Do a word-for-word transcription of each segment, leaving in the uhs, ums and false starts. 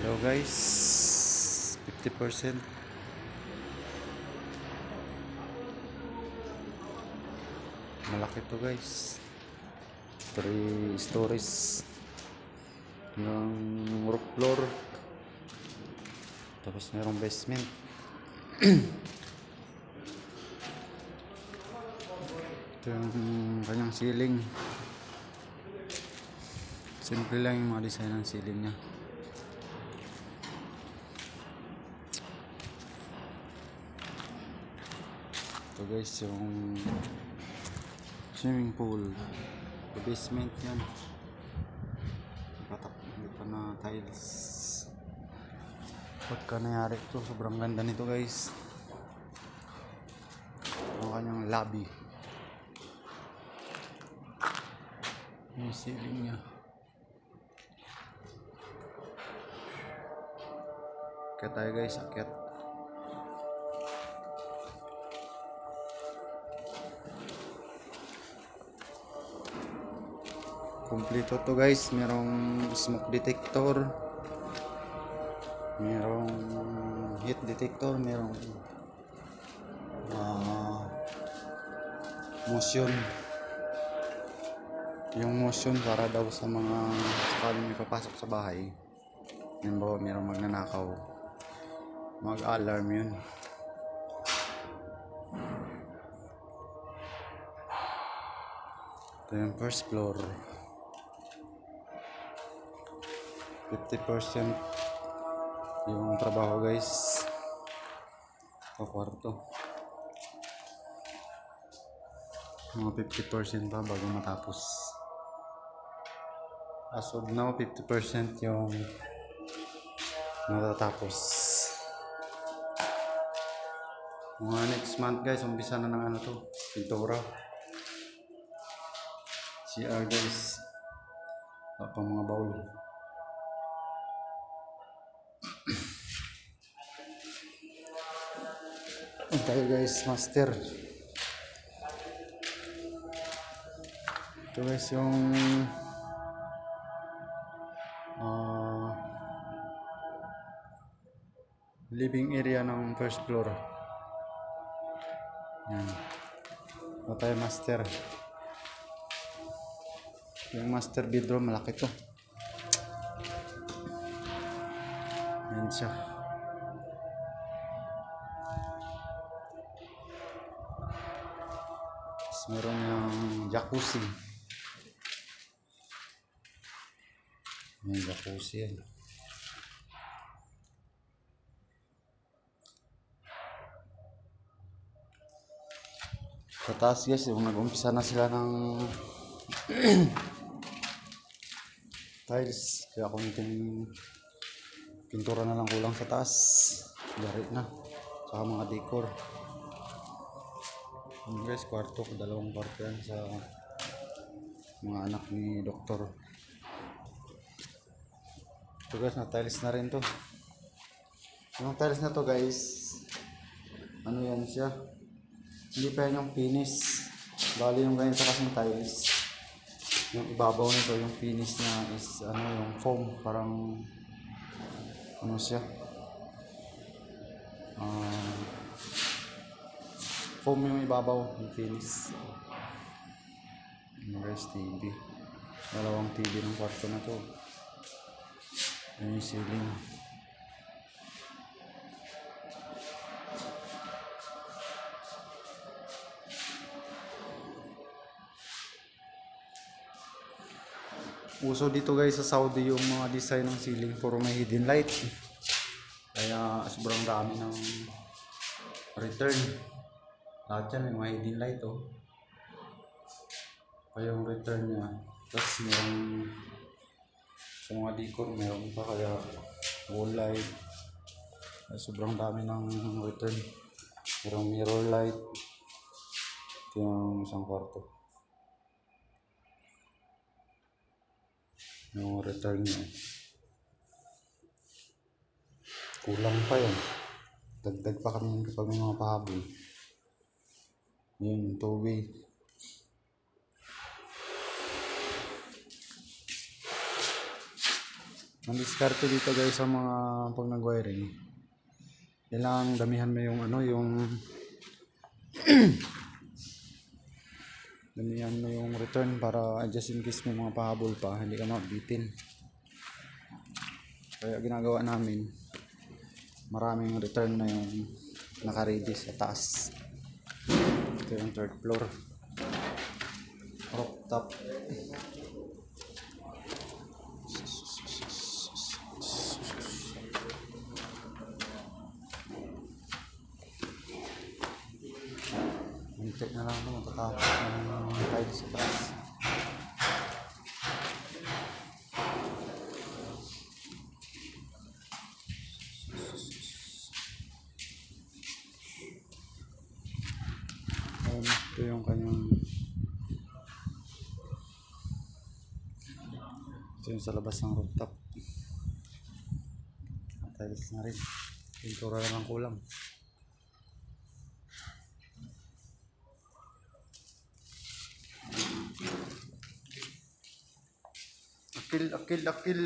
Hello guys, fifty percent. Malaki to guys. Three stories ng roof floor. Tapos merong basement. Ito yung kanyang ceiling. Simple lang yung mga design ng ceiling niya. Ito guys yung swimming pool. The basement yan. Nakatak hindi pa na tiles. Pagka nangyari ito, sobrang ganda nito guys. Ang kanyang lobby. Yung ceiling niya. Akyat tayo guys, akyat. Kompleto to guys, merong smoke detector, merong heat detector, merong uh, motion. Yung motion para daw sa mga sakaling may papasok sa bahay. Yan ba, merong magnanakaw, mag-alarm yun. Ito yung first floor. fifty percent yung trabaho guys. Ito kwarto. Mga fifty percent pa bago matapos. As of now, fifty percent yung natatapos. Mga next month guys, umpisa na ng ano to, pintura. C R guys. Apa mga bowl. Tayo guys, master. Ito guys yung uh, living area ng first floor. Yan. Ito tayo master. Yung master bedroom, malaki to. Yan siya. Tapos meron yung jacuzzi. Yung jacuzzi yan. Sa taas guys, yung nag-umpisa na sila ng tiles. Kaya kunting pintura na lang kulang sa taas. Yari na. Saka mga decor. Yung guys, kwarto. Dalawang kwarto yan sa mga anak ni doktor. Ito guys, na tiles na rin to. Yung tiles na to guys, ano yan siya, hindi pa yan yung finish. Bali yung ganito kasing tiles, yung ibabaw nito, yung finish niya is ano, yung foam. Parang ano siya, uh, foam yung ibabaw, yung finish. Yung guys, T V, dalawang T V ng kwarto na to. Yung ceiling. Uso dito guys sa Saudi yung mga design ng ceiling, puro may hidden light. Kaya sobrang dami ng return. Lahat yan may mga hidden light oh. Kaya yung return niya. Tapos merong sa mga decor meron pa, kaya wall light. Kaya sobrang dami ng return. Merong mirror light. Ito yung isang kwarto. Yung return niya. Kulang pa yan. Dagdag pa kami kapag may mga pahabol. Yun, two way. Ang diskarte dito guys sa mga pag nag-wiring, kailangan damihan mo yung ano, yung damihan mo yung return para just in case may mga pahabol pa, hindi ka mabitin. Kaya ginagawa namin, maraming return na yung naka-ready sa taas. Ito yung third floor, rooftop. Muntik na lang ito, matatapos ng tiles sa taas. Um, ito yung kanyang, ito yung sa labas ng rooftop. Tiles na rin, pintura na lang kulang. Akil, akil, akil.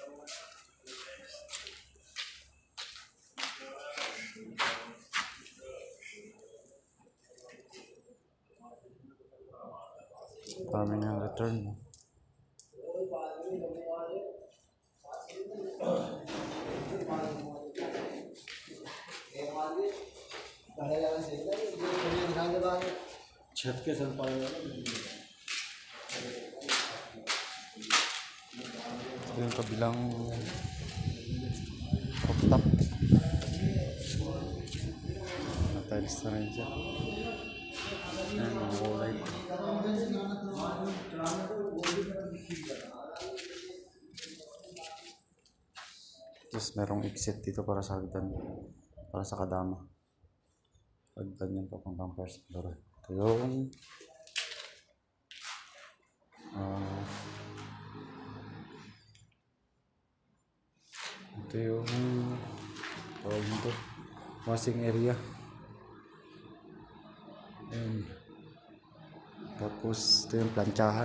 Kami ng return. छत के सर पाएगा yung kabilang rooftop. Tiles na rin siya. Ayan, mga kulay pa. Tapos merong exit dito para sa hagdan, para sa kadama. Hagdan yan papuntang first floor. Ito yung uh, ito yung tawag nito, washing area. Ayan. Tapos ito yung planchahan.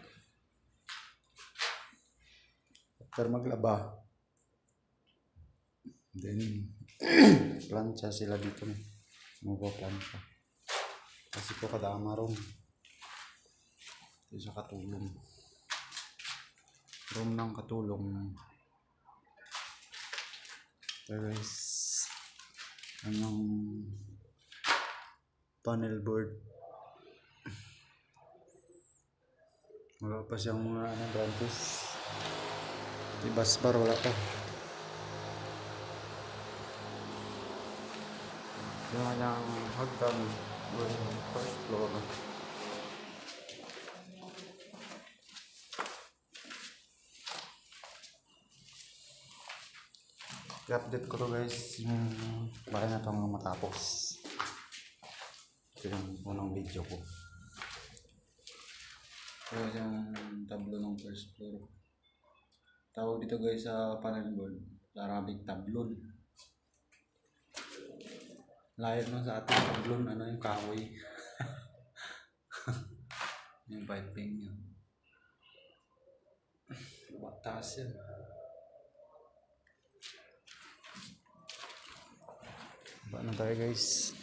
After maglaba, then plancha sila dito na magpa-plancha. Kasi po kadama room. Ito sa katulong, room ng katulong. Ito guys, anong panel board. Wala pa siyang mga ano, branches. Ibas bar wala pa. Yung kanyang hagdan yung first floor. I-update ko to guys yung bahay na itong matapos. Ito yung unang video ko. Ito yung tablo ng first floor. Tawag dito guys sa panel board, Arabic tablon. Layo nun sa ating tablon, ano yung kahoy. Yung piping yun. Taas yan. Ba na tayo guys.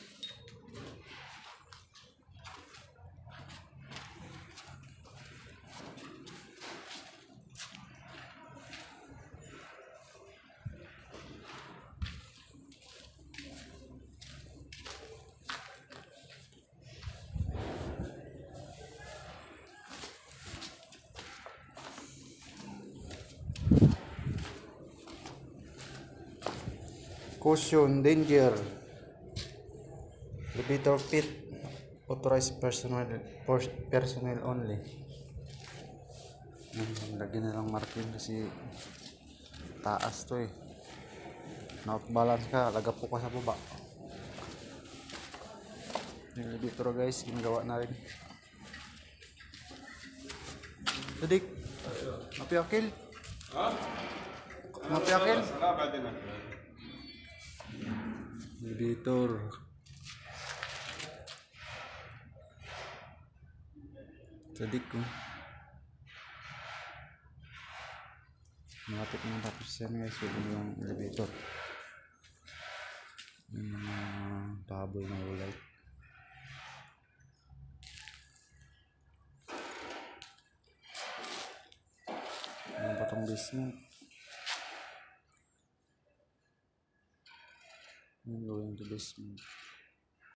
Caution, danger. Elevator pit, authorized personnel, personnel only. Lagyan na lang marking kasi taas to eh. Na balance ka, lagap po ka sa baba. Yung elevator guys, ginagawa na rin. Sadik, mapiakil? Ha? Mapiakil? Elevator. Sadik ko. Malapit na tapos yan guys. Yung yung elevator. Yung mga pahabol na ulay. Yung patong basement. Yung going to basement.